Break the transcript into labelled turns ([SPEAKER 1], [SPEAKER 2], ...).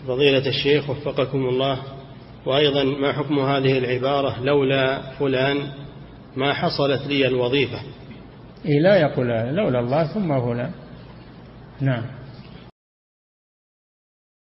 [SPEAKER 1] فضيلة الشيخ وفقكم الله، وأيضا ما حكم هذه العبارة لولا فلان ما حصلت لي الوظيفة؟
[SPEAKER 2] لا يقول لولا الله ثم فلان. نعم.